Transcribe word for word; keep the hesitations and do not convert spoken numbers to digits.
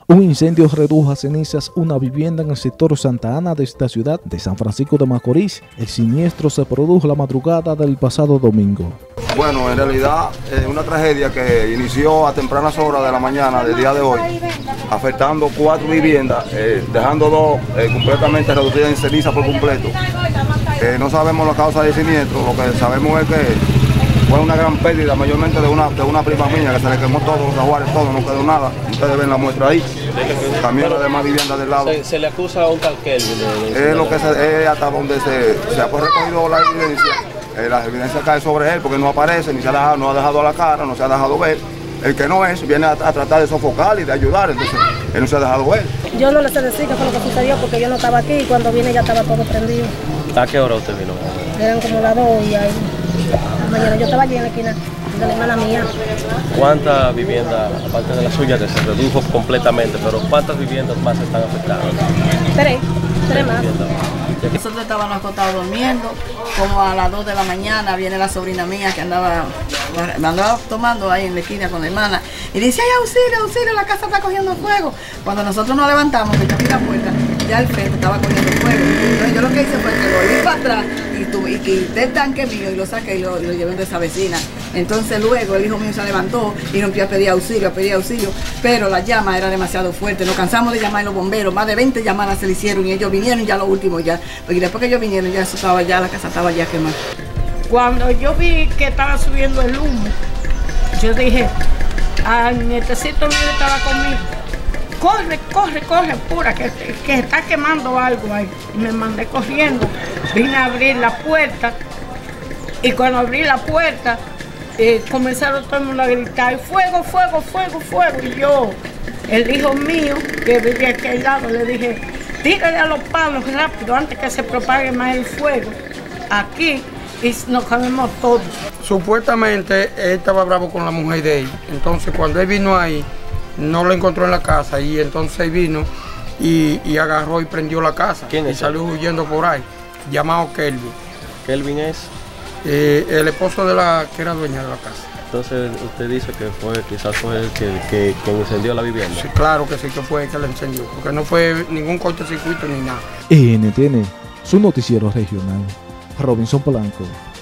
Un incendio redujo a cenizas una vivienda en el sector Santa Ana de esta ciudad de San Francisco de Macorís. El siniestro se produjo la madrugada del pasado domingo. Bueno, en realidad es una tragedia que inició a tempranas horas de la mañana del día de hoy, afectando cuatro viviendas, eh, dejando dos eh, completamente reducidas en ceniza por completo. Eh, no sabemos la causa del siniestro, lo que sabemos es que fue una gran pérdida, mayormente de una, de una prima mía, que se le quemó todo, los ajuares, todo, no quedó nada. Ustedes ven la muestra ahí. También las demás viviendas del lado. Se, se le acusa a un tal Kelvin. Es lo que se, es hasta donde se, se ha recogido la evidencia. Eh, la evidencia cae sobre él porque no aparece, ni se ha dejado, no ha dejado a la cara, no se ha dejado ver. El que no es, viene a, a tratar de sofocar y de ayudar, entonces él no se ha dejado ver. Yo no le sé decir qué fue lo que sucedió porque yo no estaba aquí y cuando vine ya estaba todo prendido. ¿A qué hora usted vino? Eran como las dos y ahí. Mañana yo estaba allí en la esquina de la hermana mía. ¿Cuántas viviendas, aparte de la suya, que se redujo completamente, pero cuántas viviendas más están afectadas? Tres, tres más. Nosotros estábamos acostados durmiendo, como a las dos de la mañana viene la sobrina mía que andaba, andaba tomando ahí en la esquina con la hermana y dice, ay, auxilio, auxilio, la casa está cogiendo fuego. Cuando nosotros nos levantamos, que yo abrí la puerta, ya el frente estaba cogiendo fuego. Entonces yo lo que hice fue que volví para atrás y, tuve, y quité el tanque mío y lo saqué y lo, y lo llevé de esa vecina. Entonces luego el hijo mío se levantó y rompió a pedir auxilio, a pedir auxilio, pero la llama era demasiado fuerte. Nos cansamos de llamar a los bomberos, más de veinte llamadas se le hicieron y ellos vinieron ya lo último ya. Porque después que ellos vinieron ya eso estaba ya, la casa estaba ya quemada. Cuando yo vi que estaba subiendo el humo, yo dije, a mi nietecito mío estaba conmigo, corre, corre, corre, pura, que, que está quemando algo ahí. Y me mandé corriendo, vine a abrir la puerta y cuando abrí la puerta, eh, comenzaron todo el mundo a gritar, fuego, fuego, fuego, fuego. Y yo, el hijo mío, que vivía aquí al lado, le dije, tírale a los palos rápido antes que se propague más el fuego aquí y nos comemos todos. Supuestamente él estaba bravo con la mujer de él, entonces cuando él vino ahí no lo encontró en la casa y entonces vino y, y agarró y prendió la casa. ¿Quién es? Y salió huyendo por ahí, llamado Kelvin. ¿Kelvin es? Eh, el esposo de la que era dueña de la casa. Entonces usted dice que fue, quizás fue el que, que, que incendió la vivienda. Sí, claro que sí que fue el que la encendió, porque no fue ningún cortocircuito ni nada. E N T N, su noticiero regional. Robinson Polanco.